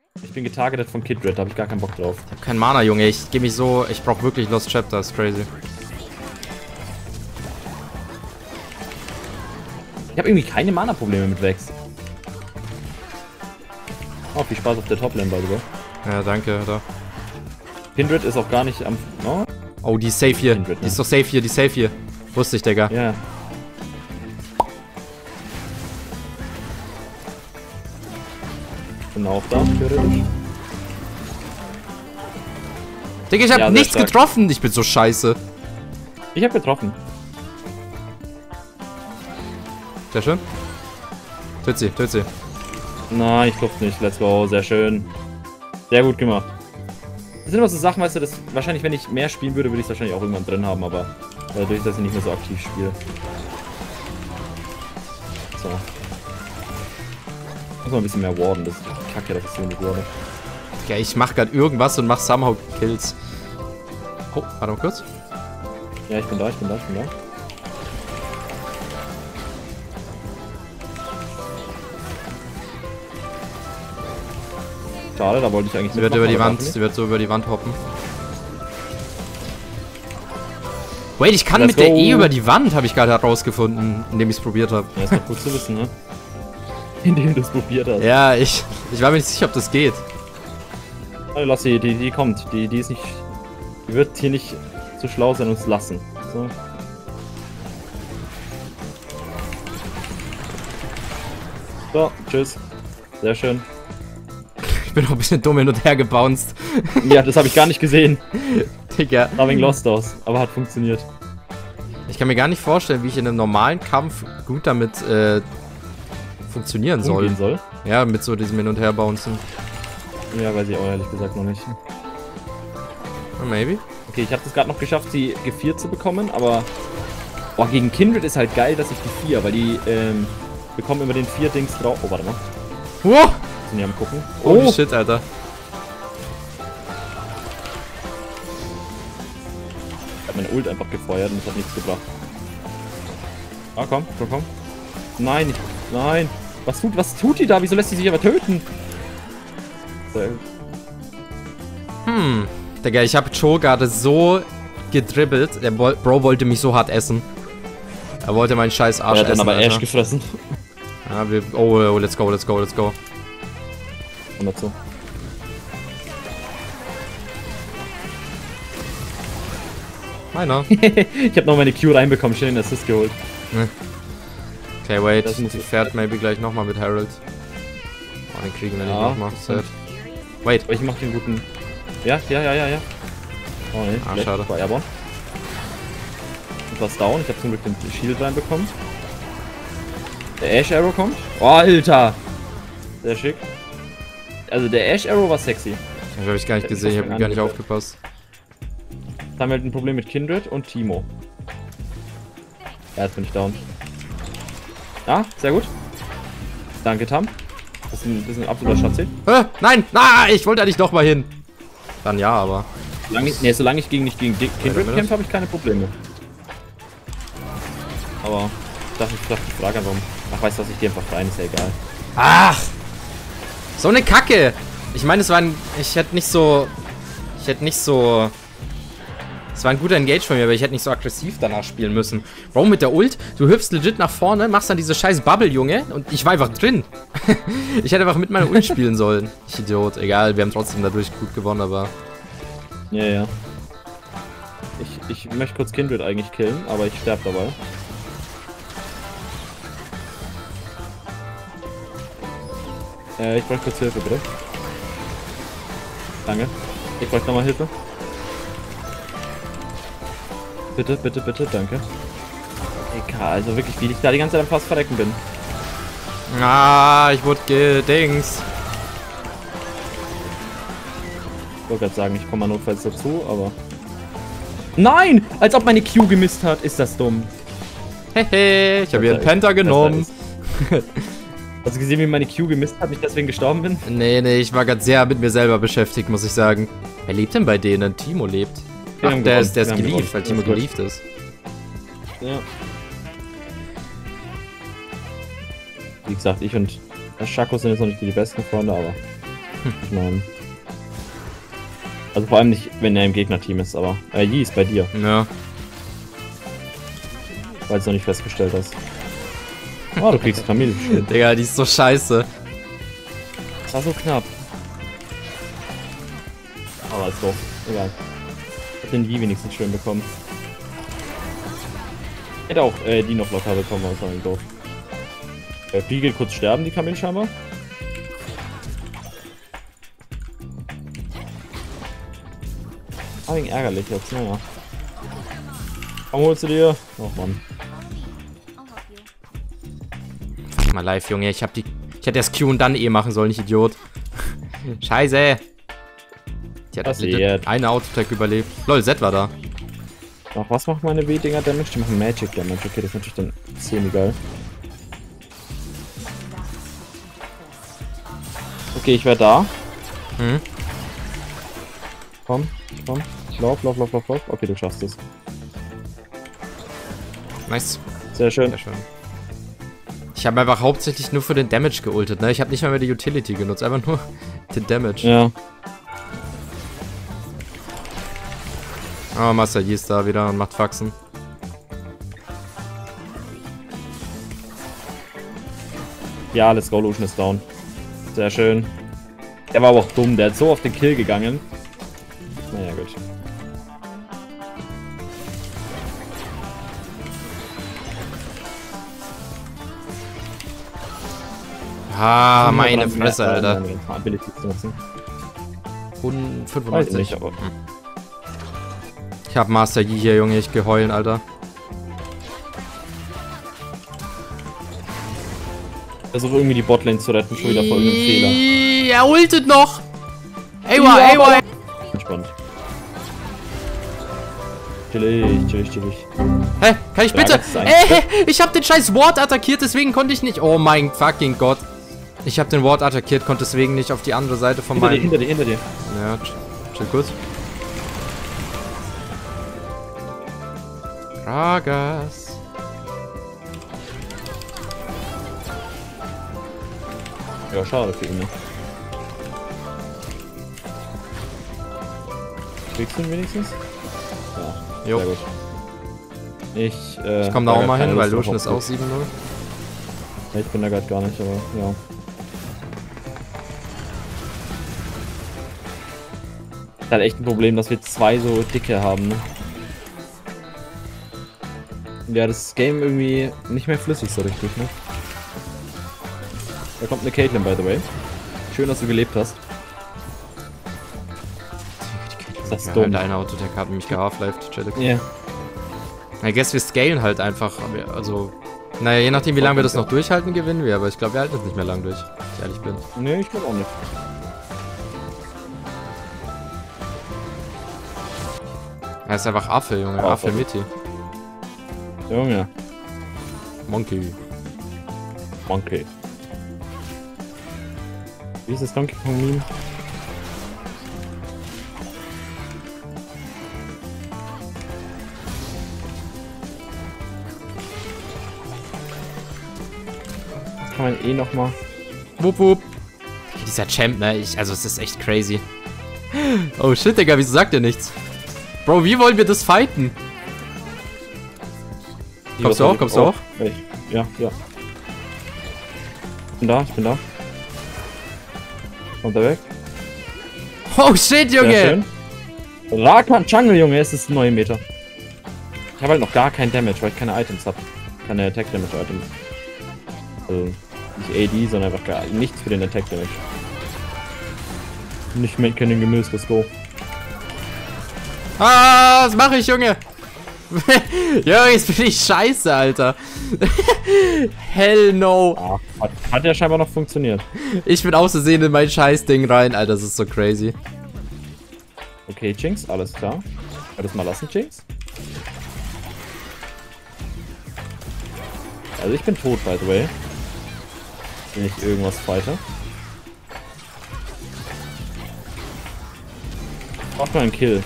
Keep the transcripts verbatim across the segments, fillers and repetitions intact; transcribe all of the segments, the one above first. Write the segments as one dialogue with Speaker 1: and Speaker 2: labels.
Speaker 1: Ich bin getargetet von Kindred, da habe ich gar keinen Bock drauf.
Speaker 2: Ich hab keinen Mana, Junge. Ich geh mich so... Ich brauch wirklich Lost Chapters. Crazy.
Speaker 1: Ich habe irgendwie keine Mana-Probleme mit Vex. Oh, viel Spaß auf der Toplane, by the way.
Speaker 2: Ja, danke, Alter.
Speaker 1: Kindred ist auch gar nicht am... Oh,
Speaker 2: oh die ist safe hier.
Speaker 1: Kindred, ne?
Speaker 2: Die ist doch safe hier, die ist safe hier. Wusste ich, Digga.
Speaker 1: Ja. Ich bin auch da, theoretisch.
Speaker 2: Digga, ich hab
Speaker 1: Ja,
Speaker 2: nichts
Speaker 1: stark.
Speaker 2: getroffen. Ich bin so scheiße.
Speaker 1: Ich habe getroffen.
Speaker 2: Sehr schön. Töt sie, töt sie.
Speaker 1: Nein, ich glaube nicht. Let's go. Sehr schön. Sehr gut gemacht. Das sind immer so Sachen, weißt du, das wahrscheinlich, wenn ich mehr spielen würde, würde ich es wahrscheinlich auch irgendwann drin haben, aber dadurch, dass ich nicht mehr so aktiv spiele. So. Muss mal ein bisschen mehr warden, das ist kacke, dass ich so nicht warte.
Speaker 2: Ja, ich mach grad irgendwas und mach somehow Kills. Oh, warte mal kurz.
Speaker 1: Ja, ich bin da, ich bin da, ich bin da. Schade, da wollte ich eigentlich
Speaker 2: Sie wird über die Wand,
Speaker 1: nicht.
Speaker 2: sie wird so über die Wand hoppen. Wait, ich kann
Speaker 1: Let's
Speaker 2: mit der
Speaker 1: go.
Speaker 2: E über die Wand, habe ich gerade herausgefunden, indem ich es probiert habe.
Speaker 1: Ja, ist doch gut zu wissen, ne? Indem du es probiert hast.
Speaker 2: Ja, ich, ich war mir nicht sicher, ob das geht.
Speaker 1: Also lass sie, die, die kommt. Die, die ist nicht. Die wird hier nicht so schlau sein, uns lassen. So. So, tschüss. Sehr schön.
Speaker 2: Ich bin auch ein bisschen dumm hin und her gebounced.
Speaker 1: Ja, das habe ich gar nicht gesehen.
Speaker 2: Digga.
Speaker 1: Sah wegen Lost aus, aber hat funktioniert.
Speaker 2: Ich kann mir gar nicht vorstellen, wie ich in einem normalen Kampf gut damit äh, funktionieren soll.
Speaker 1: Umgehen soll.
Speaker 2: Ja, mit so diesem Hin- und Her-Bouncen.
Speaker 1: Ja, weiß ich auch ehrlich gesagt noch nicht.
Speaker 2: Oh, maybe.
Speaker 1: Okay, ich habe es gerade noch geschafft, sie geviert zu bekommen, aber... Boah, gegen Kindred ist halt geil, dass ich die vier, weil die ähm, bekommen immer den vier Dings drauf. Oh, warte mal.
Speaker 2: Wow.
Speaker 1: Sind die am gucken?
Speaker 2: Holy
Speaker 1: Oh!
Speaker 2: shit, Alter.
Speaker 1: Ich hab meine Ult einfach gefeuert und das hat nichts gebracht. Ah, komm, komm, komm. Nein, ich, nein. Was tut, was tut die da? Wieso lässt sie sich aber töten? Sehr gut.
Speaker 2: Hm. Digga, ich habe Joe gerade so gedribbelt. Der Bo Bro wollte mich so hart essen. Er wollte meinen scheiß Arsch
Speaker 1: Er hat dann
Speaker 2: essen,
Speaker 1: aber
Speaker 2: Alter.
Speaker 1: Ash gefressen.
Speaker 2: Ja, wir, oh, oh, let's go, let's go, let's go.
Speaker 1: Und dazu.
Speaker 2: Meiner.
Speaker 1: Ich habe noch meine Q reinbekommen, schön den Assist geholt.
Speaker 2: Okay, wait.
Speaker 1: Das muss
Speaker 2: Die
Speaker 1: ich-
Speaker 2: fährt maybe gleich nochmal mit Harold. Oh, den kriegen wir nicht
Speaker 1: Ja,
Speaker 2: nochmal.
Speaker 1: das
Speaker 2: Sad. Wait.
Speaker 1: Aber ich mach den guten... Ja, ja, ja, ja, ja. Oh ne,
Speaker 2: Ah,
Speaker 1: vielleicht
Speaker 2: schade.
Speaker 1: war Airborne. Und was down, ich habe zum Glück den Shield reinbekommen. Der Ash Arrow kommt. Oh, Alter! Sehr schick. Also der Ash Arrow war sexy.
Speaker 2: Das habe ich gar nicht
Speaker 1: Hätte ich
Speaker 2: gesehen, ich
Speaker 1: das
Speaker 2: habe gar nicht
Speaker 1: angehört.
Speaker 2: aufgepasst.
Speaker 1: Jetzt haben wir halt ein Problem mit Kindred und Timo. Ja, jetzt bin ich down. Ah, sehr gut. Danke, Tam. Das ist ein, das ist ein absoluter Schatzi.
Speaker 2: Äh, nein! Nein! Ich wollte eigentlich doch mal hin. Dann ja, aber.
Speaker 1: Solange ich, nee, solange ich gegen, nicht gegen Dick- Kindred
Speaker 2: Minute.
Speaker 1: kämpfe, habe ich keine Probleme. Aber ich dachte, ich dachte, ich frage einfach. Ach, weißt du was, ich gehe einfach rein, ist ja egal.
Speaker 2: Ach! So eine Kacke! Ich meine, es war ein. Ich hätte nicht so. Ich hätte nicht so. Es war ein guter Engage von mir, aber ich hätte nicht so aggressiv danach spielen müssen. Warum mit der Ult? Du hüpfst legit nach vorne, machst dann diese scheiß Bubble, Junge, und ich war einfach drin. Ich hätte einfach mit meiner Ult spielen sollen. Ich Idiot. Egal, wir haben trotzdem dadurch gut gewonnen, aber.
Speaker 1: Ja, ja. Ich, ich möchte kurz Kindred eigentlich killen, aber ich sterbe dabei. Äh, ich brauche kurz Hilfe, bitte. Danke. Ich brauche nochmal Hilfe. Bitte, bitte, bitte, danke. Egal, also wirklich, wie ich da die ganze Zeit am fast verrecken bin.
Speaker 2: Ah, ich wurde gedings.
Speaker 1: Ich wollte gerade sagen, ich komme mal notfalls dazu, aber... Nein! Als ob meine Q gemisst hat. Ist das dumm.
Speaker 2: Hehe, ich habe hier einen Penta genommen.
Speaker 1: Hast du gesehen, wie meine Q gemisst hat, nicht deswegen gestorben bin?
Speaker 2: Nee, nee, ich war gerade sehr mit mir selber beschäftigt, muss ich sagen. Wer lebt denn bei denen? Timo lebt.
Speaker 1: Wir
Speaker 2: Ach,
Speaker 1: haben
Speaker 2: der
Speaker 1: gewonnen.
Speaker 2: ist, der ist
Speaker 1: Wir haben
Speaker 2: gelieft, weil
Speaker 1: gewonnen.
Speaker 2: Timo
Speaker 1: Alles gut.
Speaker 2: gelieft ist.
Speaker 1: Ja. Wie gesagt, ich und Schako sind jetzt noch nicht die besten Freunde, aber Ich meine. Also vor allem nicht, wenn er im Gegnerteam ist, aber. Äh, Yi ist bei dir.
Speaker 2: Ja.
Speaker 1: Weil du es noch nicht festgestellt hast. Oh, du kriegst Kamille.
Speaker 2: Digga, die ist so scheiße.
Speaker 1: Das war so knapp. Aber ist doof. Egal. Ich hab den Yi wenigstens schön bekommen. Hätte auch äh, die noch locker bekommen, aber ist auch nicht doof. Äh, die geht kurz sterben, die Kamille scheinbar. Ah, wegen ärgerlich jetzt, naja. Komm, holst du dir? Oh Mann.
Speaker 2: Mal live, Junge. Ich hab die. Ich hätte erst Q und dann E machen sollen, ich Idiot. Scheiße. Die hat
Speaker 1: Passiert.
Speaker 2: eine Autotech überlebt. Lol, Z war da.
Speaker 1: Ach, was macht meine W-Dinger Damage? Die machen Magic Damage. Okay, das ist natürlich dann semi-geil. Okay, ich wäre da.
Speaker 2: Hm?
Speaker 1: Komm, komm. Lauf, lauf, lauf, lauf, lauf. Okay, du schaffst es.
Speaker 2: Nice.
Speaker 1: Sehr schön.
Speaker 2: Sehr schön. Ich habe einfach hauptsächlich nur für den Damage geultet, ne? Ich habe nicht mal mehr die Utility genutzt, einfach nur den Damage.
Speaker 1: Ja.
Speaker 2: Oh, Master Yi ist da wieder und macht Faxen.
Speaker 1: Ja, let's go, Lucian ist down. Sehr schön. Der war aber auch dumm, der hat so auf den Kill gegangen. Naja, gut.
Speaker 2: Ah, meine Fresse, Alter.
Speaker 1: Ability zu nutzen.
Speaker 2: fünfundfünfzig.
Speaker 1: Weiß nicht, aber
Speaker 2: Ich hab Master Yi hier, Junge. Ich geh heulen, Alter.
Speaker 1: versuche irgendwie die Botlane zu retten, schon wieder vor irgendeinem Fehler.
Speaker 2: Er ultet noch! Ewa, ja, Ewa!
Speaker 1: Entspannt. Chillig, chillig, chillig.
Speaker 2: Hä? Kann ich bitte?
Speaker 1: Ja,
Speaker 2: Ey, ich hab den scheiß Ward attackiert, deswegen konnte ich nicht. Oh mein fucking Gott. Ich hab den Ward attackiert, konnte deswegen nicht auf die andere Seite von
Speaker 1: meinem...
Speaker 2: meinem...
Speaker 1: Hinter dir, hinter dir, hinter dir.
Speaker 2: Ja, chill, chill kurz. Ragas.
Speaker 1: Ja, schade für ihn, ne? Kriegst du ihn wenigstens? Ja,
Speaker 2: jo.
Speaker 1: Sehr gut. Ich, äh,
Speaker 2: ich komm da auch mal hin, weil Lucian ist auch sieben null.
Speaker 1: Ich bin da gerade gar nicht, aber ja. Ist halt echt ein Problem, dass wir zwei so dicke haben, ne? Ja, das Game irgendwie nicht mehr flüssig so richtig, ne? Da kommt eine Caitlyn, by the way. Schön, dass du gelebt hast.
Speaker 2: Das ist dumm. Deine Autotech hat mich gehalf-lifed, chillig.
Speaker 1: Ja. Yeah.
Speaker 2: I guess wir scalen halt einfach, also... Naja, je nachdem wie lange wir das noch durchhalten, gewinnen wir, aber ich glaube, wir halten es nicht mehr lang durch, wenn ich ehrlich bin.
Speaker 1: Nee, ich glaube auch nicht.
Speaker 2: Er ist einfach Affe, Junge.
Speaker 1: Oh,
Speaker 2: Affe Mitti.
Speaker 1: Junge.
Speaker 2: Monkey.
Speaker 1: Monkey. Wie ist das Donkey Kong Meme? Das kann man eh nochmal.
Speaker 2: Wupp, wupp. Dieser Champ, ne? Ich, also, es ist echt crazy. Oh shit, Digga, wieso sagt ihr nichts? Bro, wie wollen wir das fighten? Kommst du auch? Kommst du auch?
Speaker 1: Ich, ja, ja. Ich bin da, ich bin da. Kommt er weg?
Speaker 2: Oh shit, Junge!
Speaker 1: Rakan Jungle, Junge, es ist ein neuer Meter. Ich habe halt noch gar kein Damage, weil ich keine Items habe. Keine Attack Damage Items. Also nicht A D, sondern einfach gar nichts für den Attack Damage. Nicht mehr können Gemüse, let's go.
Speaker 2: Ah, was mache ich, Junge? Junge, jetzt bin ich scheiße, Alter. Hell no.
Speaker 1: Ah, hat, hat ja scheinbar noch funktioniert.
Speaker 2: Ich bin aus Versehen in mein Scheißding rein, Alter, das ist so crazy.
Speaker 1: Okay, Jinx, alles klar. Kann das mal lassen, Jinx? Also ich bin tot, by the way. Wenn ich irgendwas fighte. Mach mal einen Kill.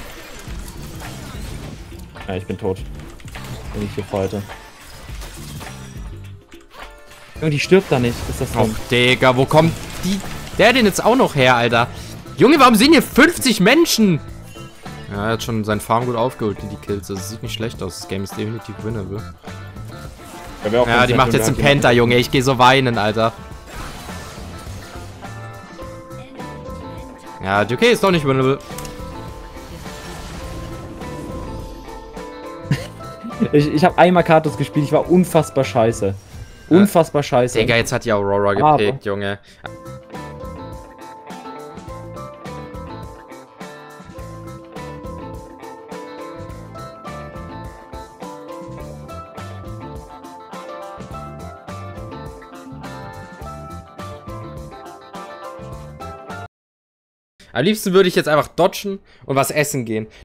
Speaker 1: Ja, ich bin tot. Wenn ich hier fighte. Und die stirbt da nicht. Ist das
Speaker 2: Oh, Digga, wo kommt die Der hat den jetzt auch noch her, Alter. Junge, warum sind hier fünfzig Menschen? Ja, er hat schon sein Farm gut aufgeholt, die Kills. Das sieht nicht schlecht aus. Das Game ist definitiv winnable.
Speaker 1: Ja,
Speaker 2: ja die macht jetzt einen Penta, Junge. Ich gehe so weinen, Alter. Ja, die okay ist doch nicht winnable.
Speaker 1: ich ich habe einmal Kartus gespielt. Ich war unfassbar scheiße. Unfassbar scheiße.
Speaker 2: Digga, jetzt hat die Aurora
Speaker 1: Aber.
Speaker 2: gepickt, Junge. Am liebsten würde ich jetzt einfach dodgen und was essen gehen.